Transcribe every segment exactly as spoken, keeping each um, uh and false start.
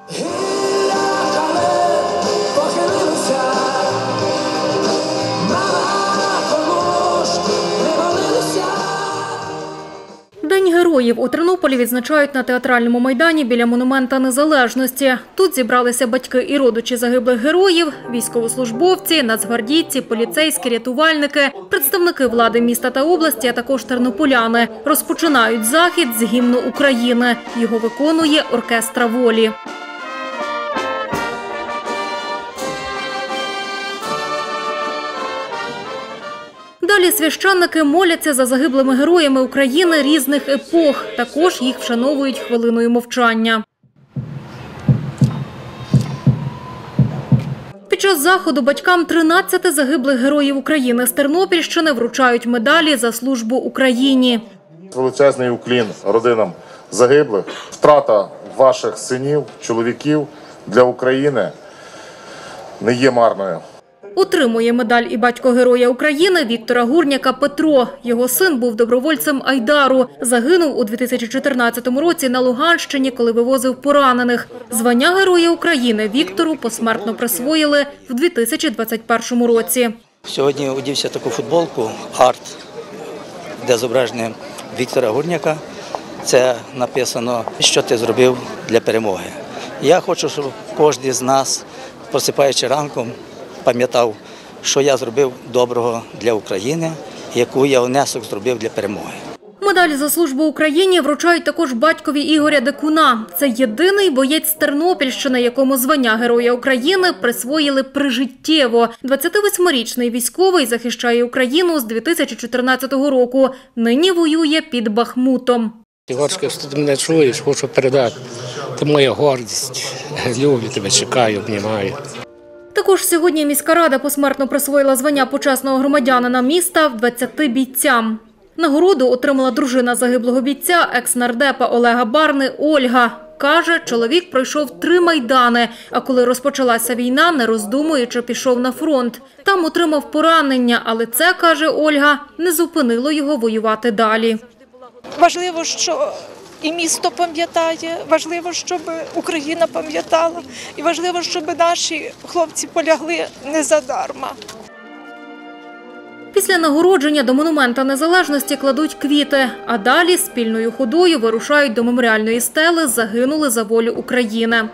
День героїв у Тернополі відзначають на театральному майдані біля Монумента Незалежності. Тут зібралися батьки і родичі загиблих героїв, військовослужбовці, нацгвардійці, поліцейські, рятувальники, представники влади міста та області, а також тернополяни. Розпочинають захід з гімну України. Його виконує оркестр волі. Далі священники моляться за загиблими героями України різних епох. Також їх вшановують хвилиною мовчання. Під час заходу батькам тринадцяти загиблих героїв України з Тернопільщини вручають медалі за службу Україні. Величезний уклін родинам загиблих. Втрата ваших синів, чоловіків для України не є марною. Отримує медаль і батько Героя України Віктора Гурняка Петро. Його син був добровольцем Айдару. Загинув у дві тисячі чотирнадцятому році на Луганщині, коли вивозив поранених. Звання Героя України Віктору посмертно присвоїли в дві тисячі двадцять першому році. Сьогодні одівся таку футболку «Арт», де зображення Віктора Гурняка. Це написано, що ти зробив для перемоги. Я хочу, щоб кожен з нас, просипаючи ранком, пам'ятав, що я зробив доброго для України, яку я внесок зробив для перемоги. Медаль за службу Україні вручають також батькові Ігоря Декуна. Це єдиний боєць з Тернопільщини, якому звання Героя України присвоїли прижиттєво. двадцятивосьмирічний військовий захищає Україну з дві тисячі чотирнадцятого року. Нині воює під Бахмутом. Ігорське, що ти мене чуєш, хочу передати. Ти моя гордість. Люблю тебе, чекаю, обнімаю. Також сьогодні міська рада посмертно присвоїла звання почесного громадянина міста двадцяти бійцям. Нагороду отримала дружина загиблого бійця, екс-нардепа Олега Барни Ольга. Каже, чоловік пройшов три майдани, а коли розпочалася війна, не роздумуючи, пішов на фронт. Там отримав поранення, але це, каже Ольга, не зупинило його воювати далі. Важливо, що і місто пам'ятає, важливо, щоб Україна пам'ятала, і важливо, щоб наші хлопці полягли не задарма. Після нагородження до Монумента Незалежності кладуть квіти, а далі спільною ходою вирушають до меморіальної стели «Загинули за волю України».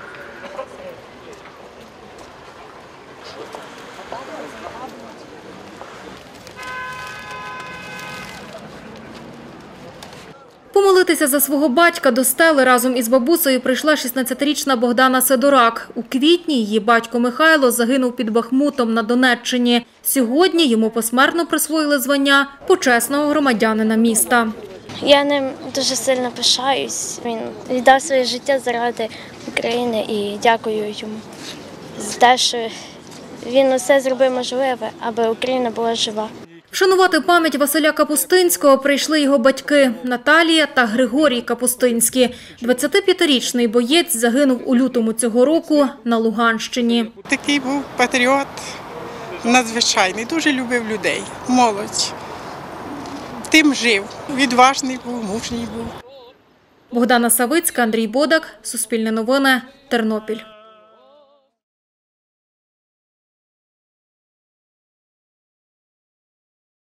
Помолитися за свого батька до стели разом із бабусею прийшла шістнадцятирічна Богдана Сидорак. У квітні її батько Михайло загинув під Бахмутом на Донеччині. Сьогодні йому посмертно присвоїли звання почесного громадянина міста. Я ним дуже сильно пишаюсь. Він віддав своє життя заради України і дякую йому за те, що він усе зробив можливе, аби Україна була жива. Вшанувати пам'ять Василя Капустинського прийшли його батьки Наталія та Григорій Капустинські. двадцятип'ятирічний боєць загинув у лютому цього року на Луганщині. Такий був патріот надзвичайний, дуже любив людей, молодь. Тим жив, відважний був, мужній був. Богдана Савицька, Андрій Бодак, Суспільне новини, Тернопіль.